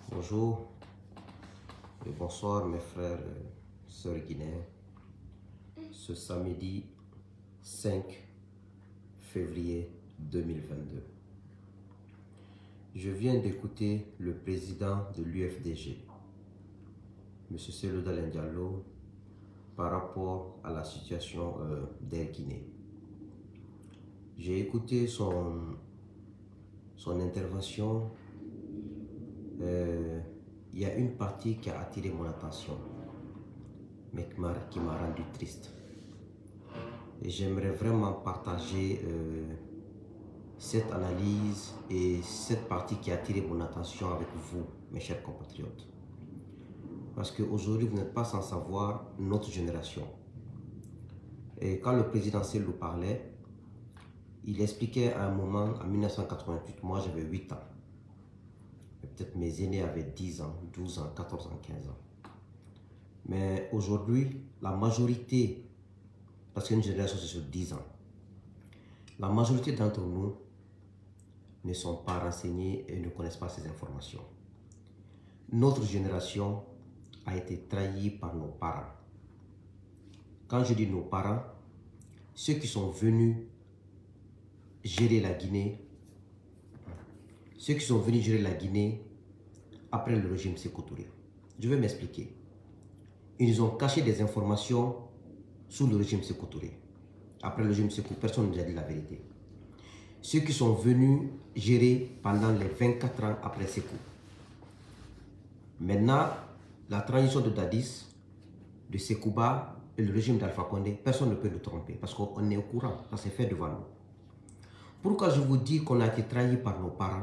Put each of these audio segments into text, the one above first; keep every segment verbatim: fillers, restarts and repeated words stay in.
Bonjour et bonsoir mes frères et sœurs guinéens. Ce samedi cinq février deux mille vingt-deux. Je viens d'écouter le président de l'U F D G, M. Cellou Dalein Diallo, par rapport à la situation euh, d'Air Guinée. J'ai écouté son, son intervention. Euh, il y a une partie qui a attiré mon attention, mais qui m'a rendu triste. Et j'aimerais vraiment partager euh, cette analyse et cette partie qui a attiré mon attention avec vous, mes chers compatriotes. Parce qu'aujourd'hui, vous n'êtes pas sans savoir notre génération. Et quand le président Cellou parlait, il expliquait à un moment, en mille neuf cent quatre-vingt-huit, moi j'avais huit ans. Peut-être mes aînés avaient dix ans, douze ans, quatorze ans, quinze ans. Mais aujourd'hui, la majorité, parce qu'une génération c'est sur dix ans, la majorité d'entre nous ne sont pas renseignés et ne connaissent pas ces informations. Notre génération a été trahie par nos parents. Quand je dis nos parents, ceux qui sont venus gérer la Guinée, ceux qui sont venus gérer la Guinée après le régime Sékou Touré. Je vais m'expliquer. Ils ont caché des informations sous le régime Sékou Touré. Après le régime Sékou, personne ne nous a dit la vérité. Ceux qui sont venus gérer pendant les vingt-quatre ans après Sékou. Maintenant, la transition de Dadis, de Sekouba et le régime d'Alpha Condé, personne ne peut nous tromper parce qu'on est au courant, ça s'est fait devant nous. Pourquoi je vous dis qu'on a été trahi par nos parents?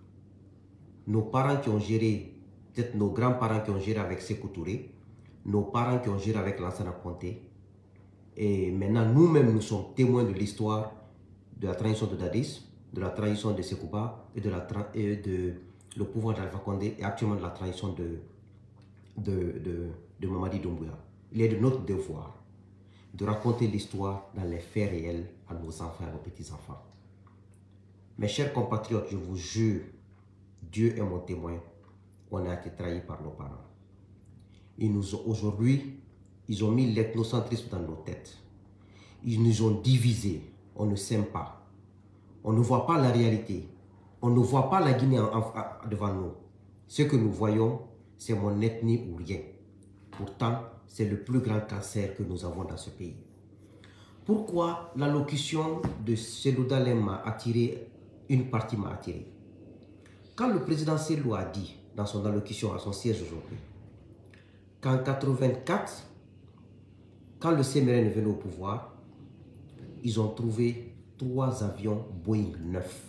Nos parents qui ont géré, peut-être nos grands-parents qui ont géré avec Sékou Touré, nos parents qui ont géré avec Lansana Conté. Et maintenant, nous-mêmes, nous sommes témoins de l'histoire de la transition de Dadis, de la transition de Sekouba et de, la et de le pouvoir d'Alpha Condé et actuellement de la transition de, de, de, de Mamadi Doumbouya. Il est de notre devoir de raconter l'histoire dans les faits réels à nos enfants et à nos petits-enfants. Mes chers compatriotes, je vous jure, Dieu est mon témoin, on a été trahis par nos parents. Ils nous ont aujourd'hui, ils ont mis l'ethnocentrisme dans nos têtes. Ils nous ont divisés, on ne s'aime pas. On ne voit pas la réalité. On ne voit pas la Guinée en, en, devant nous. Ce que nous voyons, c'est mon ethnie ou rien. Pourtant, c'est le plus grand cancer que nous avons dans ce pays. Pourquoi l'allocution de Cellou Dalein m'a attiré, une partie m'a attiré? Quand le président Cellou a dit dans son allocution à son siège aujourd'hui qu'en mille neuf cent quatre-vingt-quatre, quand le C M R N est venu au pouvoir, ils ont trouvé trois avions Boeing neufs.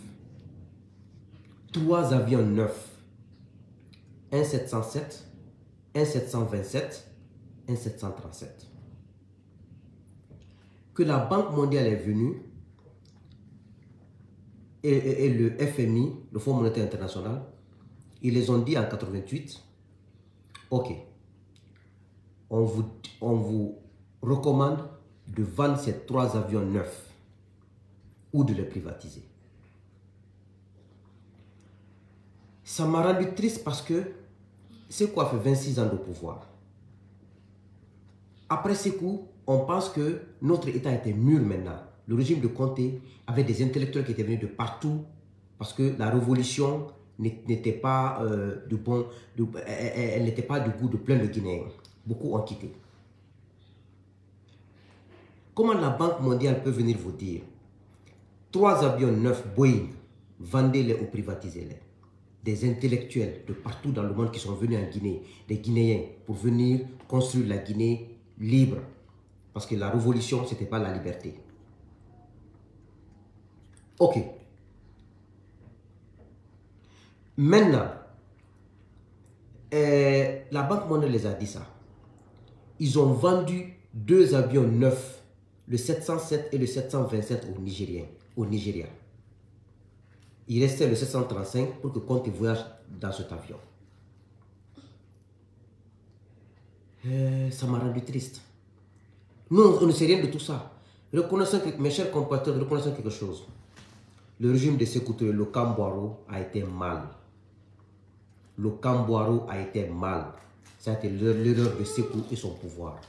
Trois avions neufs. Un sept cent sept, un sept cent vingt-sept, un sept cent trente-sept. Que la Banque mondiale est venue et, et, et le F M I, le Fonds monétaire international, ils les ont dit en mille neuf cent quatre-vingt-huit, ok, on vous, on vous recommande de vendre ces trois avions neufs ou de les privatiser. Ça m'a rendu triste parce que c'est quoi fait vingt-six ans de pouvoir. Après ces coups, on pense que notre État était mûr maintenant. Le régime de Conté avait des intellectuels qui étaient venus de partout parce que la révolution n'était pas euh, du bon, de, elle, elle n'était pas du goût de plein de Guinéens. Beaucoup ont quitté. Comment la Banque mondiale peut venir vous dire trois avions neufs Boeing, vendez-les ou privatisez-les? Des intellectuels de partout dans le monde qui sont venus en Guinée, des Guinéens, pour venir construire la Guinée libre. Parce que la révolution, ce n'était pas la liberté. Ok. Maintenant, euh, la Banque mondiale les a dit ça. Ils ont vendu deux avions neufs, le sept cent sept et le sept cent vingt-sept au Nigeria. Au Nigeria. Il restait le sept cent trente-cinq pour que Conté voyage dans cet avion. Euh, ça m'a rendu triste. Nous, on ne sait rien de tout ça. Reconnaissons que, mes chers compatriotes, reconnaissons quelque chose. Le régime de Sékou Touré, le Kambouaro, a été mal. le Kambouaro a été mal. Ça a été l'erreur de Sékou et son pouvoir.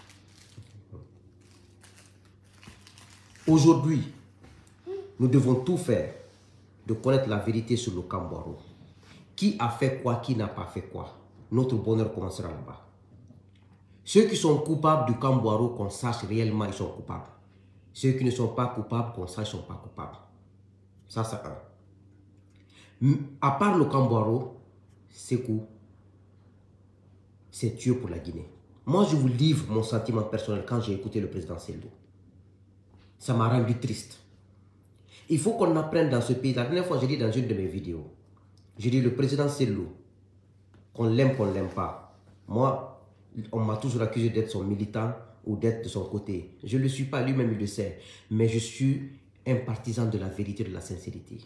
Aujourd'hui, nous devons tout faire de connaître la vérité sur le Kambouaro. Qui a fait quoi, qui n'a pas fait quoi. Notre bonheur commencera là-bas. Ceux qui sont coupables du Kambouaro, qu'on sache réellement ils sont coupables. Ceux qui ne sont pas coupables, qu'on sache qu'ils ne sont pas coupables. Ça, c'est un. À part le Kambouaro, Sékou, c'est Dieu pour la Guinée. Moi, je vous livre mon sentiment personnel quand j'ai écouté le président Sello. Ça m'a rendu triste. Il faut qu'on apprenne dans ce pays. La dernière fois, j'ai dit dans une de mes vidéos, j'ai dit le président Sello, qu'on l'aime, qu'on ne l'aime pas. Moi, on m'a toujours accusé d'être son militant ou d'être de son côté. Je ne le suis pas, lui-même il le sait. Mais je suis un partisan de la vérité, de la sincérité.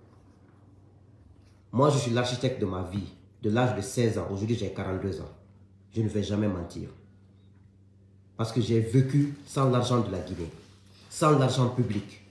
Moi, je suis l'architecte de ma vie. De l'âge de seize ans, aujourd'hui j'ai quarante-deux ans. Je ne vais jamais mentir. Parce que j'ai vécu sans l'argent de la Guinée. Sans l'argent public.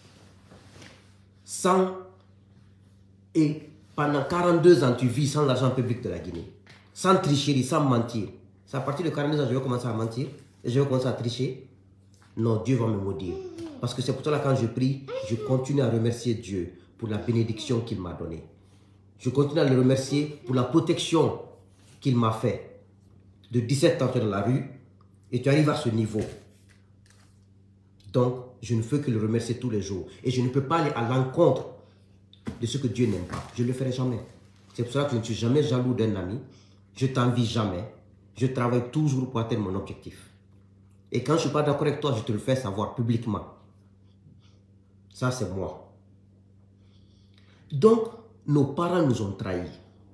Sans... Et pendant quarante-deux ans, tu vis sans l'argent public de la Guinée. Sans tricherie, sans mentir. C'est à partir de quarante-deux ans, je vais commencer à mentir. Et je vais commencer à tricher. Non, Dieu va me maudire. Parce que c'est pour cela que quand je prie, je continue à remercier Dieu pour la bénédiction qu'il m'a donnée. Je continue à le remercier pour la protection qu'il m'a fait. De dix-sept ans, tu es dans la rue et tu arrives à ce niveau. Donc, je ne peux que le remercier tous les jours. Et je ne peux pas aller à l'encontre de ce que Dieu n'aime pas. Je ne le ferai jamais. C'est pour cela que je ne suis jamais jaloux d'un ami. Je t'envie jamais. Je travaille toujours pour atteindre mon objectif. Et quand je ne suis pas d'accord avec toi, je te le fais savoir publiquement. Ça, c'est moi. Donc, nos parents nous ont trahis.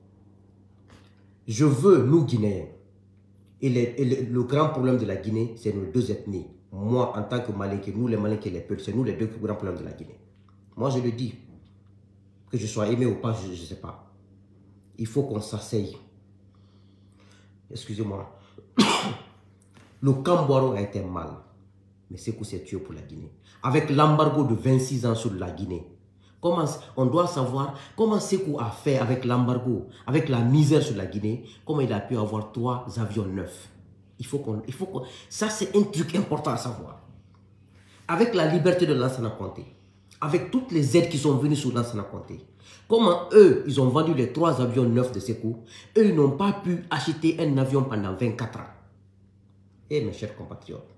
Je veux, nous Guinéens, et, les, et le, le grand problème de la Guinée, c'est nos deux ethnies. Moi, en tant que Malinké, nous les Malinké et les peuples, c'est nous les deux grands problèmes de la Guinée. Moi, je le dis. Que je sois aimé ou pas, je ne sais pas. Il faut qu'on s'asseye. Excusez-moi. Le Kambouaro a été mal. Mais c'est que c'est Dieu pour la Guinée. Avec l'embargo de vingt-six ans sur la Guinée. Comment, on doit savoir comment Sékou a fait avec l'embargo, avec la misère sur la Guinée, comment il a pu avoir trois avions neufs. Il faut qu'on, il faut qu'on, ça c'est un truc important à savoir. Avec la liberté de Lansana Conté, avec toutes les aides qui sont venues sur Lansana Conté, comment eux, ils ont vendu les trois avions neufs de Sékou, eux, ils n'ont pas pu acheter un avion pendant vingt-quatre ans. Eh mes chers compatriotes,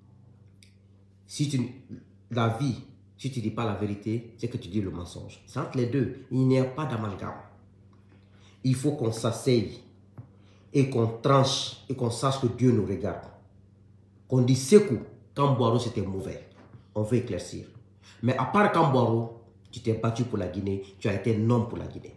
si tu, la vie, si tu ne dis pas la vérité, c'est que tu dis le mensonge. C'est entre les deux. Il n'y a pas d'amalgame. Il faut qu'on s'asseye et qu'on tranche et qu'on sache que Dieu nous regarde. Qu'on dit Sékou, Kambouaro c'était mauvais. On veut éclaircir. Mais à part Kambouaro, tu t'es battu pour la Guinée, tu as été un homme pour la Guinée.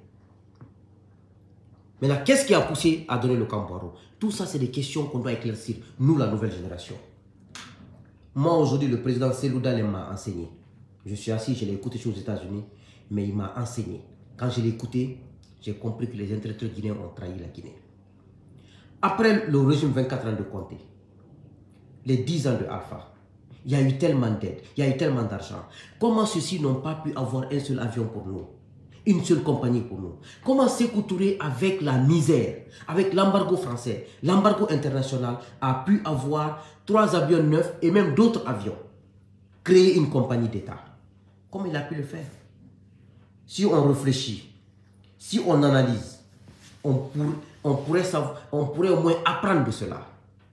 Maintenant, qu'est-ce qui a poussé à donner le Kambouaro? Tout ça, c'est des questions qu'on doit éclaircir, nous, la nouvelle génération. Moi, aujourd'hui, le président Sello Dalein m'a enseigné. Je suis assis, je l'ai écouté aux États-Unis, mais il m'a enseigné. Quand je l'ai écouté, j'ai compris que les intellectuels guinéens ont trahi la Guinée. Après le régime vingt-quatre ans de Conté, les dix ans de Alpha, il y a eu tellement d'aide, il y a eu tellement d'argent. Comment ceux-ci n'ont pas pu avoir un seul avion pour nous? Une seule compagnie pour nous? Comment Sékou Touré, avec la misère, avec l'embargo français, l'embargo international, a pu avoir trois avions neufs et même d'autres avions? Créer une compagnie d'État. Comment il a pu le faire? Si on réfléchit, si on analyse, on, pour, on, pourrait savoir, on pourrait au moins apprendre de cela.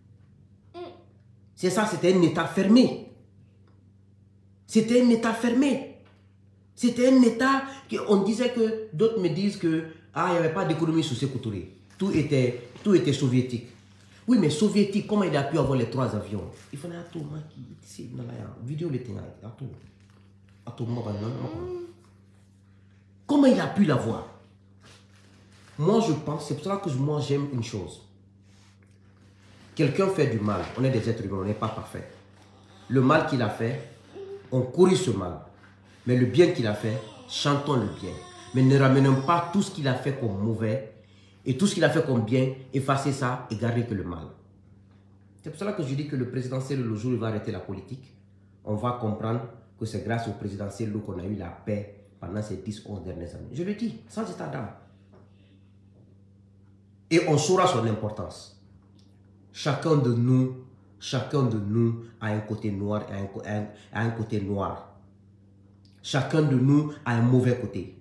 C'est ça, c'était un État fermé. C'était un État fermé. C'était un État qu'on disait que, d'autres me disent que, ah, il n'y avait pas d'économie sous Sékou Touré. Tout était, tout était soviétique. Oui, mais soviétique, comment il a pu avoir les trois avions? Il fallait à tout, ici, dans la vidéo, le temps, à tout. À tout, comment il a pu l'avoir? Moi, je pense, c'est pour ça que moi, j'aime une chose. Quelqu'un fait du mal, on est des êtres humains, on n'est pas parfait. Le mal qu'il a fait, on corrige ce mal. Mais le bien qu'il a fait, chantons le bien. Mais ne ramenons pas tout ce qu'il a fait comme mauvais et tout ce qu'il a fait comme bien, effacer ça et garder que le mal. C'est pour cela que je dis que le président Sello, le jour où il va arrêter la politique, on va comprendre que c'est grâce au président Sello qu'on a eu la paix pendant ces dix onze dernières années. Je le dis, sans état d'âme. Et on saura son importance. Chacun de nous, chacun de nous a un côté noir et un, un, a un côté noir. Chacun de nous a un mauvais côté.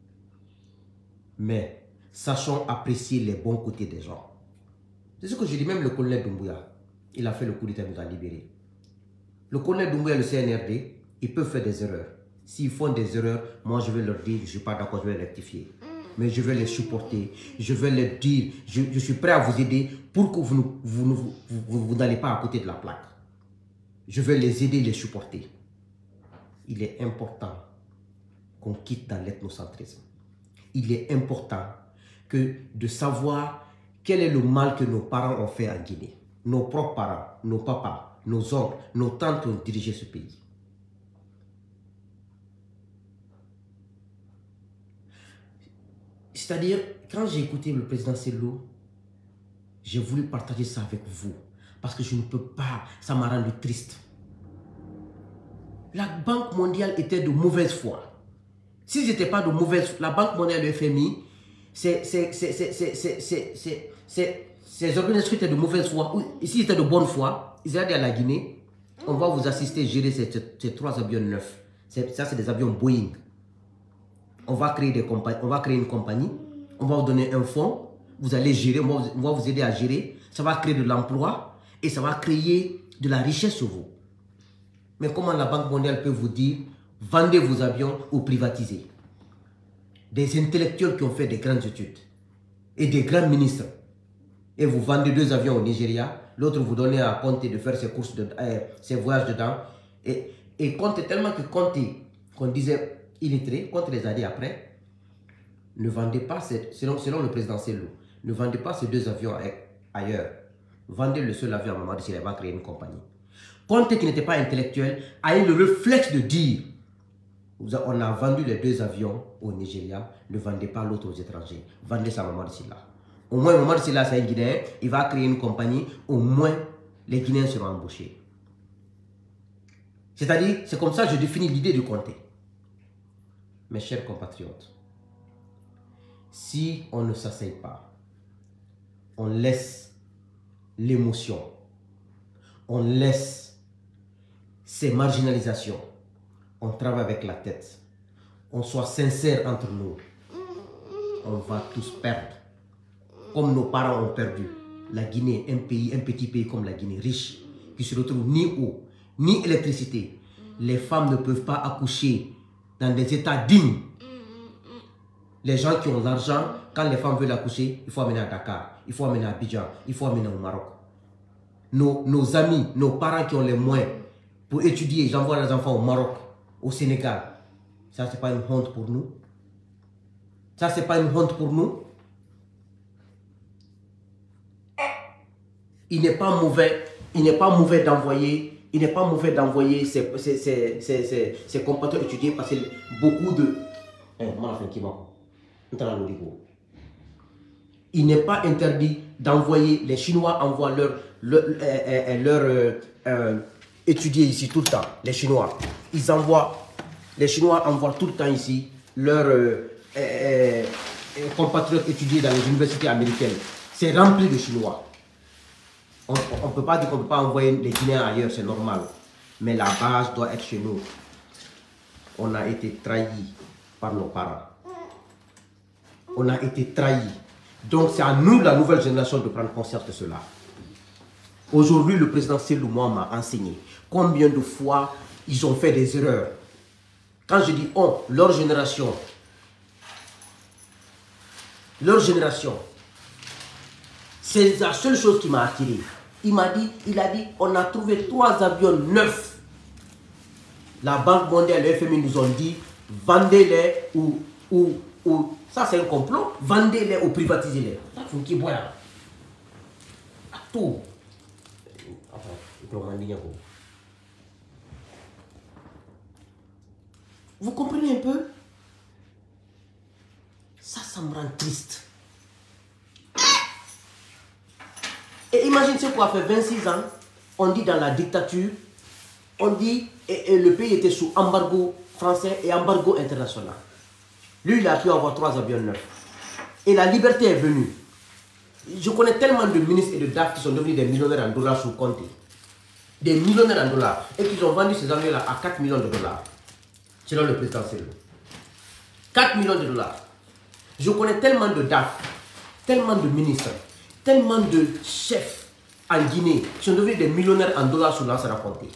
Mais sachons apprécier les bons côtés des gens. C'est ce que je dis, même le colonel Doumbouya, il a fait le coup d'État, il nous a libérés. Le colonel Doumbouya, le C N R D, ils peuvent faire des erreurs. S'ils font des erreurs, moi je vais leur dire, je ne suis pas d'accord, je vais rectifier. Mais je vais les supporter, je vais leur dire, je, je suis prêt à vous aider pour que vous, vous, vous, vous, vous n'allez pas à côté de la plaque. Je vais les aider, les supporter. Il est important qu'on quitte dans l'ethnocentrisme. Il est important que de savoir quel est le mal que nos parents ont fait en Guinée. Nos propres parents, nos papas, nos oncles, nos tantes ont dirigé ce pays. C'est-à-dire, quand j'ai écouté le président Cellou, j'ai voulu partager ça avec vous. Parce que je ne peux pas, ça m'a rendu triste. La Banque mondiale était de mauvaise foi. S'ils n'étaient pas de mauvaise foi, la Banque mondiale et le F M I, ces organisations étaient de mauvaise foi. S'ils étaient de bonne foi, ils allaient à la Guinée, on va vous assister à gérer ces, ces trois avions neufs. Ça, c'est des avions Boeing. On va, créer des on va créer une compagnie, on va vous donner un fonds, vous allez gérer, on va vous, on va vous aider à gérer, ça va créer de l'emploi et ça va créer de la richesse sur vous. Mais comment la Banque mondiale peut vous dire, vendez vos avions ou privatisez? Des intellectuels qui ont fait des grandes études et des grands ministres. Et vous vendez deux avions au Nigeria, l'autre vous donnez à Conte de faire ses courses, de, euh, ses voyages dedans. Et, et Conte, tellement que Conte, qu'on disait illettré, Conte les a dit après, ne vendez pas, ces, selon, selon le président Cellou, ne vendez pas ces deux avions ailleurs. Vendez le seul avion à Mamadou Sylla, il va créer une compagnie. Conte, qui n'était pas intellectuel, a eu le réflexe de dire, on a vendu les deux avions au Nigeria, ne vendez pas l'autre aux étrangers, vendez ça à Mamadou Sylla. Au moins, Mamadou Sylla, c'est un Guinéen, il va créer une compagnie, au moins, les Guinéens seront embauchés. C'est-à-dire, c'est comme ça que je définis l'idée de Conte. Mes chers compatriotes, si on ne s'asseye pas, on laisse l'émotion, on laisse ces marginalisations, on travaille avec la tête, on soit sincère entre nous, on va tous perdre. Comme nos parents ont perdu. La Guinée, un pays, un petit pays comme la Guinée, riche, qui se retrouve ni eau, ni électricité. Les femmes ne peuvent pas accoucher dans des états dignes. Les gens qui ont l'argent, quand les femmes veulent accoucher, il faut amener à Dakar, il faut amener à Abidjan, il faut amener au Maroc. Nos, nos amis, nos parents qui ont les moyens pour étudier, j'envoie les enfants au Maroc, au Sénégal. Ça, c'est pas une honte pour nous. Ça, c'est pas une honte pour nous. Il n'est pas mauvais, il n'est pas mauvais d'envoyer, il n'est pas mauvais d'envoyer ses, ses, ses, ses, ses, ses compatriotes étudier parce que beaucoup de... Il n'est pas interdit d'envoyer, les Chinois envoient leur, leur, leur, leur euh, euh, étudier ici tout le temps, les Chinois. Ils envoient, les Chinois envoient tout le temps ici leurs euh, euh, euh, compatriotes étudier dans les universités américaines. C'est rempli de Chinois. On ne peut pas dire qu'on ne peut pas envoyer les Guinéens ailleurs, c'est normal. Mais la base doit être chez nous. On a été trahis par nos parents. On a été trahis. Donc c'est à nous, la nouvelle génération, de prendre conscience de cela. Aujourd'hui, le président Cellou m'a enseigné combien de fois ils ont fait des erreurs. Quand je dis on, leur génération, leur génération, c'est la seule chose qui m'a attiré. Il m'a dit, il a dit, on a trouvé trois avions neufs. La Banque mondiale et le F M I nous ont dit, vendez-les ou, ou, ou, ça c'est un complot, vendez-les ou privatisez-les. Ça faut qu'il boit. À tout. Vous comprenez un peu? Ça, ça me rend triste. Et imagine ce qu'on a fait vingt-six ans, on dit dans la dictature, on dit, et, et le pays était sous embargo français et embargo international. Lui, il a pu avoir trois avions neufs. Et la liberté est venue. Je connais tellement de ministres et de D A F qui sont devenus des millionnaires en dollars sur compte. Des millionnaires en dollars. Et qui ont vendu ces avions-là à quatre millions de dollars. Selon le président Selou. quatre millions de dollars. Je connais tellement de D A F, tellement de ministres, tellement de chefs en Guinée qui sont devenus des millionnaires en dollars sur l'an à raconter.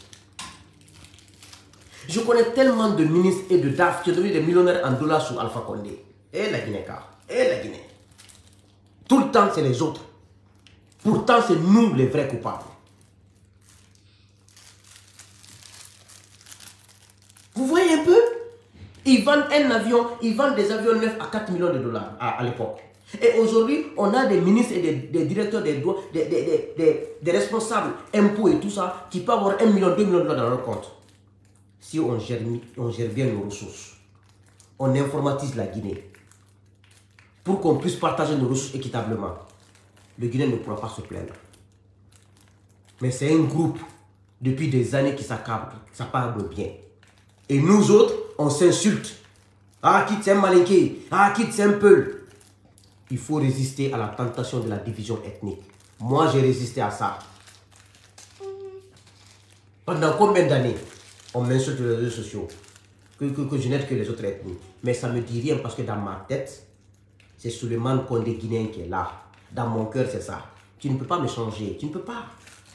Je connais tellement de ministres et de D A F qui sont devenus des millionnaires en dollars sur Alpha Condé. Et la Guinée, car. Et la Guinée. Tout le temps, c'est les autres. Pourtant, c'est nous les vrais coupables. Vous voyez un peu? Ils vendent un avion, ils vendent des avions neufs à quatre millions de dollars à, à l'époque. Et aujourd'hui, on a des ministres et des, des directeurs, des, des, des, des, des responsables impôts et tout ça qui peuvent avoir un million, deux millions de dollars dans leur compte. Si on gère, on gère bien nos ressources, on informatise la Guinée pour qu'on puisse partager nos ressources équitablement, le Guinéen ne pourra pas se plaindre. Mais c'est un groupe depuis des années qui s'accable bien. Et nous autres, on s'insulte. Ah, quitte c'est un malinqué. Ah, quitte c'est un peul. Il faut résister à la tentation de la division ethnique. Moi, j'ai résisté à ça. Pendant combien d'années on m'insulte sur les réseaux sociaux que, que, que je n'aide que les autres ethnies. Mais ça ne me dit rien parce que dans ma tête, c'est Souleymane Condé Guinéen qui est là. Dans mon cœur, c'est ça. Tu ne peux pas me changer. Tu ne peux pas.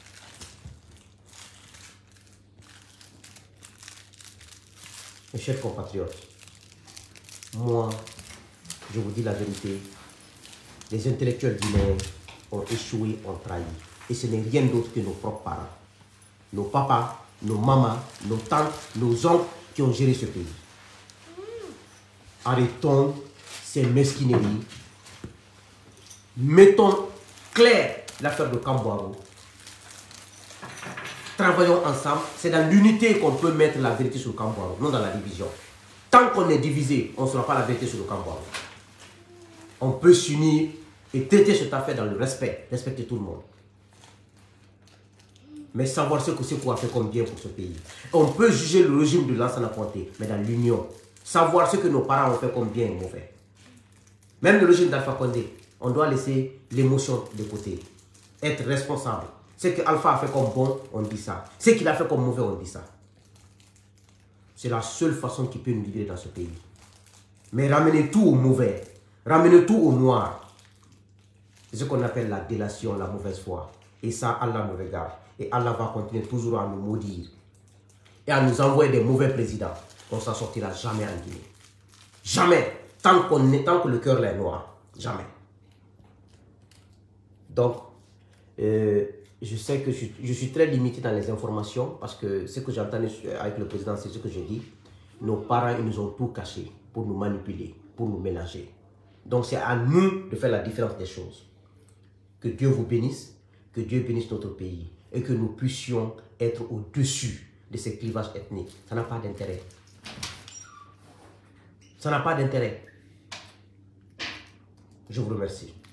Mes chers compatriotes, moi, je vous dis la vérité, les intellectuels guinéens ont échoué, ont trahi. Et ce n'est rien d'autre que nos propres parents. Nos papas, nos mamans, nos tantes, nos oncles qui ont géré ce pays. Arrêtons ces mesquineries. Mettons clair l'affaire de Kamboaro. Travaillons ensemble. C'est dans l'unité qu'on peut mettre la vérité sur le Kamboaro, non dans la division. Tant qu'on est divisé, on ne saura pas la vérité sur le Kamboaro. On peut s'unir et traiter cette affaire dans le respect. Respecter tout le monde. Mais savoir ce que c'est qu'on a fait comme bien pour ce pays. On peut juger le régime de Lansana Conté, mais dans l'union. Savoir ce que nos parents ont fait comme bien et mauvais. Même le régime d'Alpha Condé, on doit laisser l'émotion de côté. Être responsable. Ce que Alpha a fait comme bon, on dit ça. Ce qu'il a fait comme mauvais, on dit ça. C'est la seule façon qui peut nous libérer dans ce pays. Mais ramener tout au mauvais, ramener tout au noir, c'est ce qu'on appelle la délation, la mauvaise foi. Et ça, Allah nous regarde. Et Allah va continuer toujours à nous maudire. Et à nous envoyer des mauvais présidents. On ne s'en sortira jamais en Guinée. Jamais. Tant, qu'on est, tant que le cœur est noir. Jamais. Donc, euh, je sais que je, je suis très limité dans les informations parce que ce que j'entends avec le président, c'est ce que je dis. Nos parents, ils nous ont tout caché pour nous manipuler, pour nous mélanger. Donc, c'est à nous de faire la différence des choses. Que Dieu vous bénisse, que Dieu bénisse notre pays et que nous puissions être au-dessus de ces clivages ethniques. Ça n'a pas d'intérêt. Ça n'a pas d'intérêt. Je vous remercie.